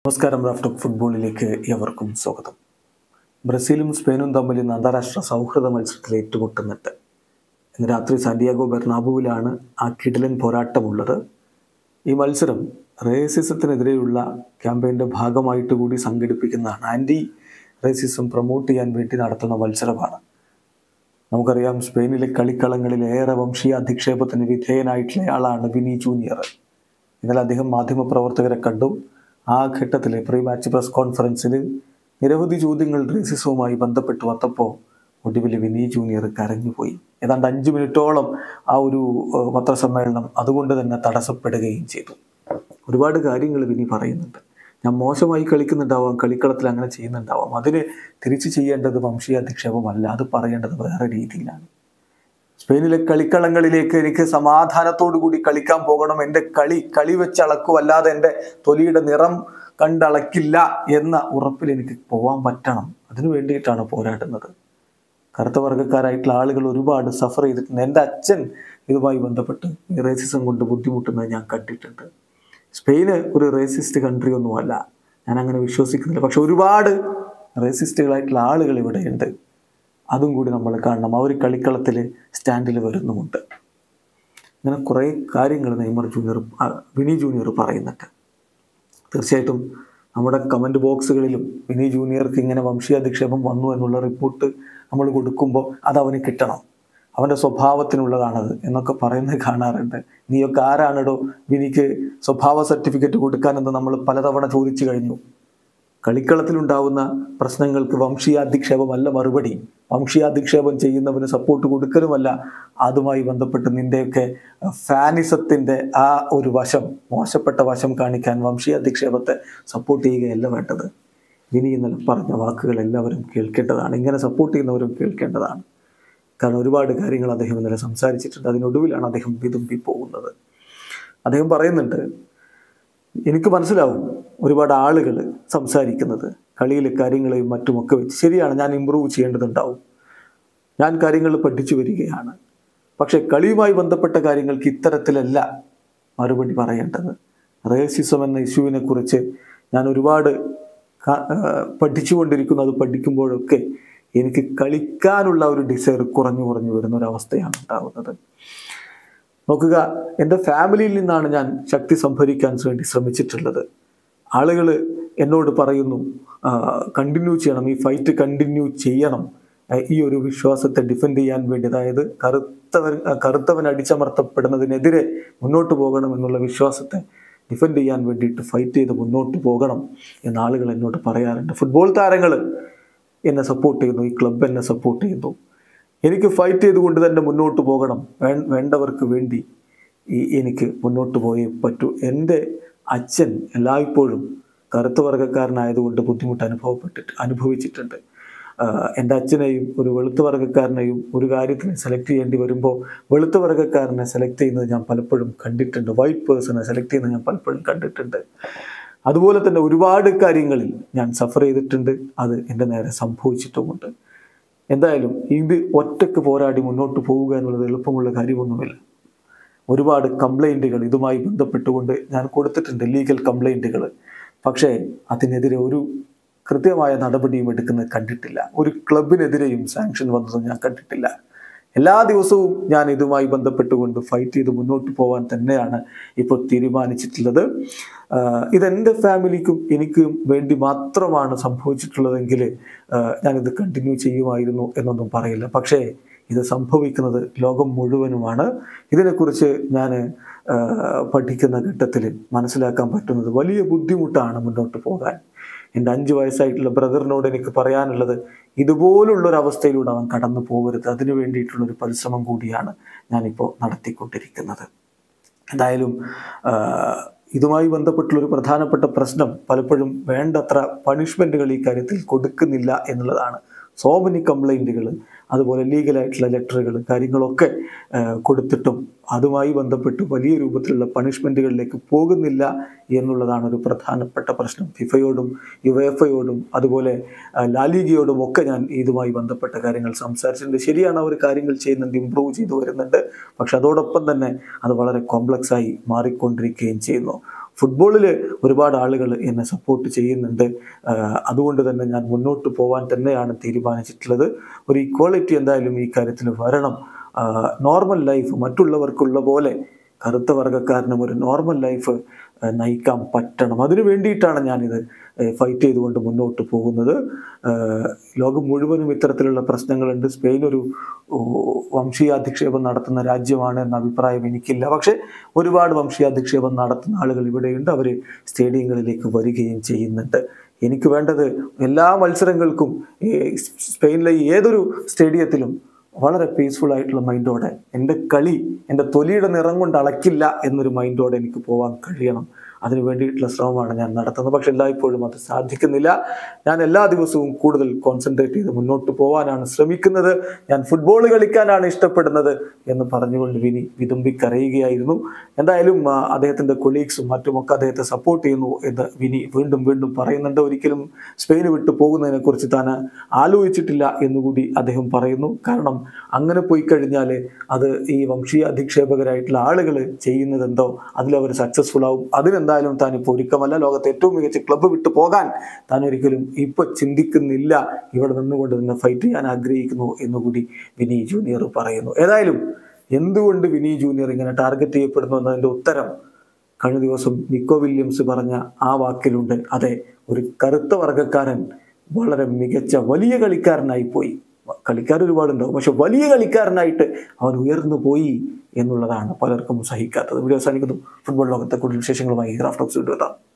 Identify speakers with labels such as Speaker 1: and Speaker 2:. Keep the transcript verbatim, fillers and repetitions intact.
Speaker 1: നമസ്കാരം. റാഫ് ഫുട്ബോളിലേക്ക് ഏവർക്കും സ്വാഗതം. ബ്രസീലും സ്പെയിനും തമ്മിൽ ഇന്ന് അന്താരാഷ്ട്ര സൗഹൃദ മത്സരത്തിൽ ഏറ്റുമുട്ടുന്നുണ്ട്. ഇന്ന് രാത്രി സാന്റിയാഗോ ബെർണാബുവിലാണ് ആ കിടിലൻ പോരാട്ടമുള്ളത്. ഈ മത്സരം റേസിസത്തിനെതിരെയുള്ള ക്യാമ്പയിൻ്റെ ഭാഗമായിട്ട് കൂടി സംഘടിപ്പിക്കുന്നതാണ്. ആൻറ്റി റേസിസം പ്രൊമോട്ട് ചെയ്യാൻ വേണ്ടി നടത്തുന്ന മത്സരമാണ്. നമുക്കറിയാം, സ്പെയിനിലെ കളിക്കളങ്ങളിൽ ഏറെ വംശീയ അധിക്ഷേപത്തിന് വിധേയനായിട്ടുള്ളയാളാണ് വിനി ജൂനിയർ. ഇന്നലെ അദ്ദേഹം മാധ്യമപ്രവർത്തകരെ കണ്ടു. ആ ഘട്ടത്തിൽ പ്രീ മാച്ച് പ്രസ് കോൺഫറൻസിൽ നിരവധി ചോദ്യങ്ങൾ റേസിസവുമായി ബന്ധപ്പെട്ട് വന്നപ്പോൾ ഒടുവിൽ വിനി ജൂനിയർ കരഞ്ഞുപോയി. ഏതാണ്ട് അഞ്ച് മിനിറ്റോളം ആ ഒരു പത്രസമ്മേളനം അതുകൊണ്ട് തന്നെ തടസ്സപ്പെടുകയും ചെയ്തു. ഒരുപാട് കാര്യങ്ങൾ വിനി പറയുന്നുണ്ട്. ഞാൻ മോശമായി കളിക്കുന്നുണ്ടാവാം, കളിക്കളത്തിൽ അങ്ങനെ ചെയ്യുന്നുണ്ടാവാം. അതിന് തിരിച്ചു ചെയ്യേണ്ടത് വംശീയ അധിക്ഷേപമല്ല, അത് പറയേണ്ടത് വേറെ രീതിയിലാണ്. സ്പെയിനിലെ കളിക്കളങ്ങളിലേക്ക് എനിക്ക് സമാധാനത്തോടു കൂടി കളിക്കാൻ പോകണം. എൻ്റെ കളി കളി വെച്ച് അളക്കുമല്ലാതെ എൻ്റെ തൊലിയുടെ നിറം കണ്ടളക്കില്ല എന്ന ഉറപ്പിൽ എനിക്ക് പോകാൻ പറ്റണം. അതിനു വേണ്ടിയിട്ടാണ് പോരാടുന്നത്. കറുത്ത വർഗ്ഗക്കാരായിട്ടുള്ള ആളുകൾ ഒരുപാട് സഫർ ചെയ്തിട്ടുണ്ട്. എൻ്റെ അച്ഛൻ ഇതുമായി ബന്ധപ്പെട്ട് റേസിസം കൊണ്ട് ബുദ്ധിമുട്ടുന്നത് ഞാൻ കണ്ടിട്ടുണ്ട്. സ്പെയിന് ഒരു റേസിസ്റ്റ് കൺട്രി ഒന്നുമല്ല, ഞാൻ അങ്ങനെ വിശ്വസിക്കുന്നില്ല. പക്ഷെ ഒരുപാട് റേസിസ്റ്റുകളായിട്ടുള്ള ആളുകൾ ഇവിടെയുണ്ട്. അതും കൂടി നമ്മൾ കാണണം. അവർ കളിക്കളത്തിൽ സ്റ്റാൻഡിൽ വരുന്നുമുണ്ട്. അങ്ങനെ കുറേ കാര്യങ്ങൾ നെയ്മർ ജൂനിയർ വിനി ജൂനിയർ പറയുന്നുണ്ട്. തീർച്ചയായിട്ടും നമ്മുടെ കമൻറ്റ് ബോക്സുകളിലും വിനി ജൂനിയർക്ക് ഇങ്ങനെ വംശീയ അധിക്ഷേപം വന്നു എന്നുള്ള റിപ്പോർട്ട് നമ്മൾ കൊടുക്കുമ്പോൾ അത് അവന് കിട്ടണം, അവൻ്റെ സ്വഭാവത്തിനുള്ളതാണത് എന്നൊക്കെ പറയുന്നത് കാണാറുണ്ട്. നീയൊക്കെ ആരാണിടോ വിനിക്ക് സ്വഭാവ സർട്ടിഫിക്കറ്റ് കൊടുക്കാനെന്ന് നമ്മൾ പലതവണ ചോദിച്ചു കഴിഞ്ഞു. കളിക്കളത്തിലുണ്ടാവുന്ന പ്രശ്നങ്ങൾക്ക് വംശീയാധിക്ഷേപമല്ല മറുപടി. വംശീയാധിക്ഷേപം ചെയ്യുന്നവന് സപ്പോർട്ട് കൊടുക്കലുമല്ല. അതുമായി ബന്ധപ്പെട്ട് നിൻ്റെയൊക്കെ ഫാനിസത്തിൻ്റെ ആ ഒരു വശം, മോശപ്പെട്ട വശം കാണിക്കാൻ വംശീയാധിക്ഷേപത്തെ സപ്പോർട്ട് ചെയ്യുകയല്ല വേണ്ടത്. ഇനി ഇന്നലെ പറഞ്ഞ വാക്കുകൾ എല്ലാവരും കേൾക്കേണ്ടതാണ്. ഇങ്ങനെ സപ്പോർട്ട് ചെയ്യുന്നവരും കേൾക്കേണ്ടതാണ്. കാരണം ഒരുപാട് കാര്യങ്ങൾ അദ്ദേഹം ഇന്നലെ സംസാരിച്ചിട്ടുണ്ട്. അതിനൊടുവിലാണ് അദ്ദേഹം വിതുമ്പി പോകുന്നത്. അദ്ദേഹം പറയുന്നുണ്ട്, എനിക്ക് മനസ്സിലാവും ഒരുപാട് ആളുകൾ സംസാരിക്കുന്നത് കളിയിലെ കാര്യങ്ങളെയും മറ്റുമൊക്കെ വെച്ച്. ശരിയാണ്, ഞാൻ ഇമ്പ്രൂവ് ചെയ്യേണ്ടതുണ്ടാവും. ഞാൻ കാര്യങ്ങൾ പഠിച്ചു വരികയാണ്. പക്ഷെ കളിയുമായി ബന്ധപ്പെട്ട കാര്യങ്ങൾക്ക് ഇത്തരത്തിലല്ല മറുപടി പറയേണ്ടത്. റേസിസം എന്ന ഇഷ്യൂവിനെ കുറിച്ച് ഞാൻ ഒരുപാട് പഠിച്ചുകൊണ്ടിരിക്കുന്നു. അത് പഠിക്കുമ്പോഴൊക്കെ എനിക്ക് കളിക്കാനുള്ള ഒരു ഡിസയർ കുറഞ്ഞു കുറഞ്ഞു വരുന്ന ഒരവസ്ഥയാണ് ഉണ്ടാകുന്നത്. നോക്കുക, എൻ്റെ ഫാമിലിയിൽ നിന്നാണ് ഞാൻ ശക്തി സംഭരിക്കാൻ വേണ്ടി ശ്രമിച്ചിട്ടുള്ളത്. ആളുകൾ എന്നോട് പറയുന്നു കണ്ടിന്യൂ ചെയ്യണം, ഈ ഫൈറ്റ് കണ്ടിന്യൂ ചെയ്യണം, ഈ ഒരു വിശ്വാസത്തെ ഡിഫെൻഡ് ചെയ്യാൻ വേണ്ടി, അതായത് കറുത്തവൻ കറുത്തവൻ അടിച്ചമർത്തപ്പെടുന്നതിനെതിരെ മുന്നോട്ട് പോകണം എന്നുള്ള വിശ്വാസത്തെ ഡിഫെൻഡ് ചെയ്യാൻ വേണ്ടിയിട്ട് ഫൈറ്റ് ചെയ്ത് മുന്നോട്ട് പോകണം എന്ന് ആളുകൾ എന്നോട് പറയാറുണ്ട്. ഫുട്ബോൾ താരങ്ങൾ എന്നെ സപ്പോർട്ട് ചെയ്യുന്നു, ഈ ക്ലബ്ബ് എന്നെ സപ്പോർട്ട് ചെയ്യുന്നു. എനിക്ക് ഫൈറ്റ് ചെയ്തുകൊണ്ട് തന്നെ മുന്നോട്ട് പോകണം. വേ വേണ്ടവർക്ക് വേണ്ടി ഈ എനിക്ക് മുന്നോട്ട് പോയേ പറ്റൂ. എൻ്റെ അച്ഛൻ എല്ലായ്പ്പോഴും കറുത്ത വർഗ്ഗക്കാരനായതുകൊണ്ട് ബുദ്ധിമുട്ട് അനുഭവപ്പെട്ടിട്ട് അനുഭവിച്ചിട്ടുണ്ട്. എൻ്റെ അച്ഛനെയും ഒരു വെളുത്ത വർഗ്ഗക്കാരനെയും ഒരു കാര്യത്തിന് സെലക്ട് ചെയ്യേണ്ടി വരുമ്പോൾ വെളുത്ത വർഗ്ഗക്കാരനെ സെലക്ട് ചെയ്യുന്നത് ഞാൻ പലപ്പോഴും കണ്ടിട്ടുണ്ട്. വൈറ്റ് പേഴ്സണെ സെലക്ട് ചെയ്യുന്നത് ഞാൻ പലപ്പോഴും കണ്ടിട്ടുണ്ട്. അതുപോലെ തന്നെ ഒരുപാട് കാര്യങ്ങളിൽ ഞാൻ സഫർ ചെയ്തിട്ടുണ്ട്. അത് എൻ്റെ നേരെ സംഭവിച്ചിട്ടുമുണ്ട്. എന്തായാലും ഇത് ഒറ്റയ്ക്ക് പോരാടി മുന്നോട്ട് പോവുക എന്നുള്ളത് എളുപ്പമുള്ള കാര്യമൊന്നുമില്ല. ഒരുപാട് കംപ്ലൈൻറ്റുകൾ ഇതുമായി ബന്ധപ്പെട്ടുകൊണ്ട് ഞാൻ കൊടുത്തിട്ടുണ്ട്, ലീഗൽ കംപ്ലൈൻറ്റുകൾ. പക്ഷേ അതിനെതിരെ ഒരു കൃത്യമായ നടപടിയും എടുക്കുന്നത് കണ്ടിട്ടില്ല. ഒരു ക്ലബിനെതിരെയും സാങ്ഷൻ വന്നതും ഞാൻ കണ്ടിട്ടില്ല. എല്ലാ ദിവസവും ഞാൻ ഇതുമായി ബന്ധപ്പെട്ടുകൊണ്ട് ഫൈറ്റ് ചെയ്ത് മുന്നോട്ട് പോകാൻ തന്നെയാണ് ഇപ്പോൾ തീരുമാനിച്ചിട്ടുള്ളത്. ഇതെൻ്റെ ഫാമിലിക്കും എനിക്കും വേണ്ടി മാത്രമാണ് സംഭവിച്ചിട്ടുള്ളതെങ്കിൽ ഞാനിത് കണ്ടിന്യൂ ചെയ്യുമായിരുന്നു എന്നൊന്നും പറയില്ല. പക്ഷേ ഇത് സംഭവിക്കുന്നത് ലോകം മുഴുവനുമാണ്. ഇതിനെക്കുറിച്ച് ഞാൻ പഠിക്കുന്ന ഘട്ടത്തിൽ മനസ്സിലാക്കാൻ പറ്റുന്നത് വലിയ ബുദ്ധിമുട്ടാണ് മുന്നോട്ട് പോകാൻ. എൻ്റെ അഞ്ച് വയസ്സായിട്ടുള്ള ബ്രദറിനോട് എനിക്ക് പറയാനുള്ളത്, ഇതുപോലുള്ളൊരവസ്ഥയിലൂടെ അവൻ കടന്നു പോകരുത്. അതിനു വേണ്ടിയിട്ടുള്ളൊരു പരിശ്രമം കൂടിയാണ് ഞാനിപ്പോൾ നടത്തിക്കൊണ്ടിരിക്കുന്നത്. എന്തായാലും ഇതുമായി ബന്ധപ്പെട്ടുള്ളൊരു പ്രധാനപ്പെട്ട പ്രശ്നം പലപ്പോഴും വേണ്ടത്ര പണിഷ്മെൻറ്റുകൾ ഈ കാര്യത്തിൽ കൊടുക്കുന്നില്ല എന്നുള്ളതാണ്. സോ മെനി കംപ്ലൈൻറ്റുകൾ, അതുപോലെ ലീഗലായിട്ടുള്ള ലെറ്ററുകൾ കാര്യങ്ങളൊക്കെ കൊടുത്തിട്ടും അതുമായി ബന്ധപ്പെട്ട് വലിയ രൂപത്തിലുള്ള പണിഷ്മെൻറ്റുകളിലേക്ക് പോകുന്നില്ല എന്നുള്ളതാണ് ഒരു പ്രധാനപ്പെട്ട പ്രശ്നം. ഫിഫയോടും യുവേഫയോടും അതുപോലെ ലാലീഗയോടും ഒക്കെ ഞാൻ ഇതുമായി ബന്ധപ്പെട്ട കാര്യങ്ങൾ സംസാരിച്ചിട്ടുണ്ട്. ശരിയാണ്, അവർ കാര്യങ്ങൾ ചെയ്യുന്നുണ്ട്, ഇമ്പ്രൂവ് ചെയ്തു വരുന്നുണ്ട്. പക്ഷെ അതോടൊപ്പം തന്നെ അത് വളരെ കോംപ്ലക്സായി മാറിക്കൊണ്ടിരിക്കുകയും ചെയ്യുന്നു. ഫുട്ബോളിൽ ഒരുപാട് ആളുകൾ എന്നെ സപ്പോർട്ട് ചെയ്യുന്നുണ്ട്. അതുകൊണ്ട് തന്നെ ഞാൻ മുന്നോട്ട് പോകാൻ തന്നെയാണ് തീരുമാനിച്ചിട്ടുള്ളത്. ഒരു ഇക്വാളിറ്റി എന്തായാലും ഈ കാര്യത്തിൽ വരണം. നോർമൽ ലൈഫ് മറ്റുള്ളവർക്കുള്ള പോലെ കറുത്ത വർഗ്ഗക്കാരനും ഒരു നോർമൽ ലൈഫ് നയിക്കാൻ പറ്റണം. അതിനു വേണ്ടിയിട്ടാണ് ഞാനിത് ഫൈറ്റ് ചെയ്തുകൊണ്ട് മുന്നോട്ട് പോകുന്നത്. ലോകം മുഴുവനും ഇത്തരത്തിലുള്ള പ്രശ്നങ്ങളുണ്ട്. സ്പെയിൻ ഒരു വംശീയാധിക്ഷേപം നടത്തുന്ന രാജ്യമാണ് എന്ന അഭിപ്രായം എനിക്കില്ല. പക്ഷേ ഒരുപാട് വംശീയാധിക്ഷേപം നടത്തുന്ന ആളുകൾ ഇവിടെയുണ്ട്. അവർ സ്റ്റേഡിയങ്ങളിലേക്ക് വരികയും ചെയ്യുന്നുണ്ട്. എനിക്ക് വേണ്ടത് എല്ലാ മത്സരങ്ങൾക്കും സ്പെയിനിലെ ഏതൊരു സ്റ്റേഡിയത്തിലും വളരെ പീസ്ഫുൾ ആയിട്ടുള്ള മൈൻഡോടെ എൻ്റെ കളി എൻ്റെ തൊലിയുടെ നിറം കൊണ്ട് അളക്കില്ല എന്നൊരു മൈൻഡോടെ എനിക്ക് പോകാൻ കഴിയണം. അതിനു വേണ്ടിയിട്ടുള്ള ശ്രമമാണ് ഞാൻ നടത്തുന്നത്. പക്ഷെ എല്ലായ്പ്പോഴും അത് സാധിക്കുന്നില്ല. ഞാൻ എല്ലാ ദിവസവും കൂടുതൽ കോൺസെൻട്രേറ്റ് ചെയ്ത് മുന്നോട്ട് പോകാനാണ് ശ്രമിക്കുന്നത്. ഞാൻ ഫുട്ബോൾ കളിക്കാനാണ് ഇഷ്ടപ്പെടുന്നത് എന്ന് പറഞ്ഞുകൊണ്ട് വിനി വിതുമ്പിക്കരയുകയായിരുന്നു. എന്തായാലും അദ്ദേഹത്തിൻ്റെ കൊളീഗ്സും മറ്റുമൊക്കെ അദ്ദേഹത്തെ സപ്പോർട്ട് ചെയ്യുന്നു എന്ന് വിനി വീണ്ടും വീണ്ടും പറയുന്നുണ്ട്. ഒരിക്കലും സ്പെയിന് വിട്ടു പോകുന്നതിനെ കുറിച്ച് താൻ ആലോചിച്ചിട്ടില്ല എന്നുകൂടി അദ്ദേഹം പറയുന്നു. കാരണം അങ്ങനെ പോയി കഴിഞ്ഞാൽ അത് ഈ വംശീയ അധിക്ഷേപകരായിട്ടുള്ള ആളുകൾ ചെയ്യുന്നത് എന്തോ അതിലവർ സക്സസ്ഫുൾ ആവും. അതിനെന്തായാലും താൻ ഇപ്പോൾ ഒരുക്കമല്ല. ലോകത്തെ ഏറ്റവും മികച്ച ക്ലബ്ബ് വിട്ടു പോകാൻ താൻ ഒരിക്കലും ഇപ്പൊ ചിന്തിക്കുന്നില്ല. ഇവിടെ നിന്നുകൊണ്ട് തന്നെ ഫൈറ്റ് ചെയ്യാൻ ആഗ്രഹിക്കുന്നു എന്നുകൂടി വിനി ജൂനിയർ പറയുന്നു. ഏതായാലും എന്തുകൊണ്ട് വിനി ജൂനിയർ ഇങ്ങനെ ടാർഗറ്റ് ചെയ്യപ്പെടുന്നു എന്നതിൻ്റെ ഉത്തരം കഴിഞ്ഞ ദിവസം നിക്കോ വില്യംസ് പറഞ്ഞ ആ വാക്കിലുണ്ട്. അതെ, ഒരു കറുത്ത വർഗ്ഗക്കാരൻ വളരെ മികച്ച വലിയ കളിക്കാരനായി പോയി. കളിക്കാർ ഒരുപാടുണ്ടാവും, പക്ഷെ വലിയ കളിക്കാരനായിട്ട് അവൻ ഉയർന്നു പോയി എന്നുള്ളതാണ് പലർക്കും സഹിക്കാത്തത്. വീഡിയോ അവസാനിക്കുന്നു. ഫുട്ബോൾ ലോകത്തെ കൂടുതൽ വിശേഷങ്ങളുമായി റാഫ് ടോക്സ് വീണ്ടും എത്താം.